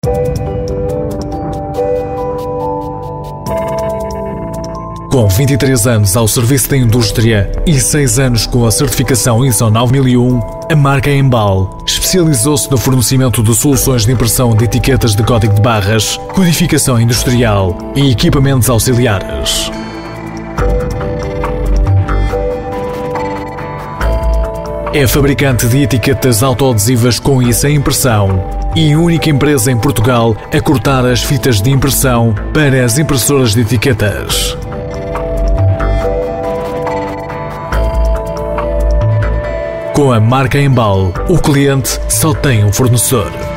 Com 23 anos ao serviço da indústria e 6 anos com a certificação ISO 9001, a marca Embal especializou-se no fornecimento de soluções de impressão de etiquetas de código de barras, codificação industrial e equipamentos auxiliares. É fabricante de etiquetas autoadesivas com e sem impressão e única empresa em Portugal a cortar as fitas de impressão para as impressoras de etiquetas. Com a marca Embal, o cliente só tem um fornecedor.